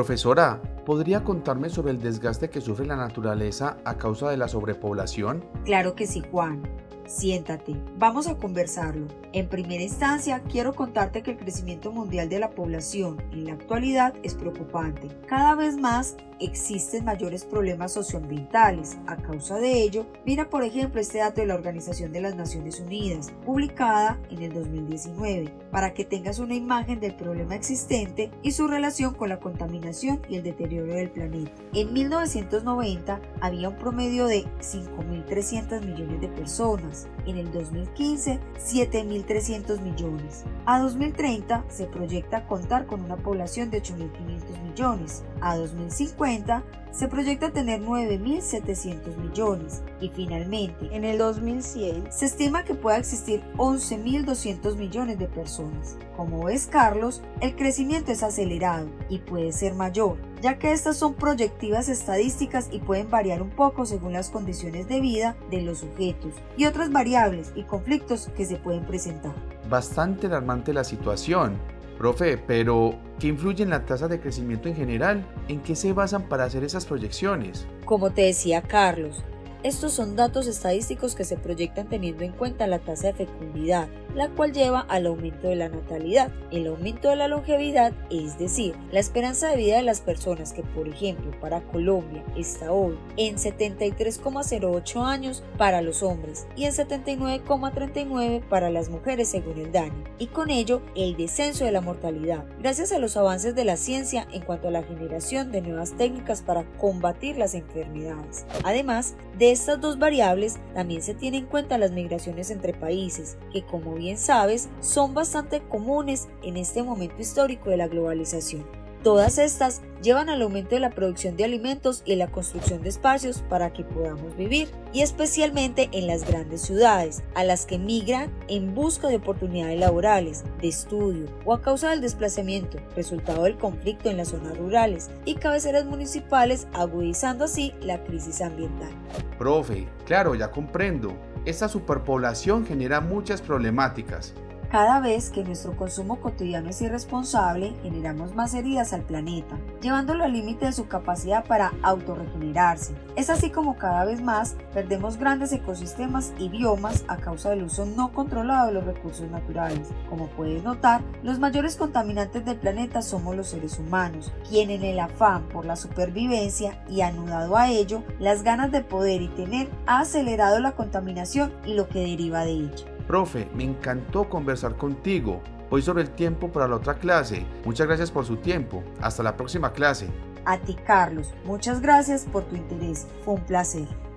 Profesora, ¿podría contarme sobre el desgaste que sufre la naturaleza a causa de la sobrepoblación? Claro que sí, Juan. Siéntate, vamos a conversarlo. En primera instancia, quiero contarte que el crecimiento mundial de la población en la actualidad es preocupante. Cada vez más existen mayores problemas socioambientales. A causa de ello, mira por ejemplo este dato de la Organización de las Naciones Unidas, publicada en el 2019, para que tengas una imagen del problema existente y su relación con la contaminación y el deterioro del planeta. En 1990 había un promedio de 5.300 millones de personas. En el 2015, 7.300 millones. A 2030 se proyecta contar con una población de 8.500 millones. A 2050 se proyecta tener 9.700 millones. Y finalmente, en el 2100 se estima que pueda existir 11.200 millones de personas. Como ves, Carlos, el crecimiento es acelerado y puede ser mayor, ya que estas son proyectivas estadísticas y pueden variar un poco según las condiciones de vida de los sujetos y otras variables y conflictos que se pueden presentar. Bastante alarmante la situación. Profe, pero ¿qué influye en la tasa de crecimiento en general? ¿En qué se basan para hacer esas proyecciones? Como te decía Carlos, estos son datos estadísticos que se proyectan teniendo en cuenta la tasa de fecundidad, la cual lleva al aumento de la natalidad, el aumento de la longevidad, es decir, la esperanza de vida de las personas que, por ejemplo, para Colombia está hoy en 73,08 años para los hombres y en 79,39 para las mujeres según el DANE, y con ello el descenso de la mortalidad, gracias a los avances de la ciencia en cuanto a la generación de nuevas técnicas para combatir las enfermedades. Además de estas dos variables, también se tienen en cuenta las migraciones entre países, que como bien sabes, son bastante comunes en este momento histórico de la globalización. Todas estas llevan al aumento de la producción de alimentos y la construcción de espacios para que podamos vivir, y especialmente en las grandes ciudades, a las que migran en busca de oportunidades laborales, de estudio o a causa del desplazamiento, resultado del conflicto en las zonas rurales y cabeceras municipales, agudizando así la crisis ambiental. Profe, claro, ya comprendo. Esta superpoblación genera muchas problemáticas. Cada vez que nuestro consumo cotidiano es irresponsable, generamos más heridas al planeta, llevándolo al límite de su capacidad para autorregenerarse. Es así como cada vez más perdemos grandes ecosistemas y biomas a causa del uso no controlado de los recursos naturales. Como puedes notar, los mayores contaminantes del planeta somos los seres humanos, quien en el afán por la supervivencia y anudado a ello, las ganas de poder y tener ha acelerado la contaminación y lo que deriva de ella. Profe, me encantó conversar contigo. Hoy sobre el tiempo para la otra clase. Muchas gracias por su tiempo. Hasta la próxima clase. A ti, Carlos, muchas gracias por tu interés. Fue un placer.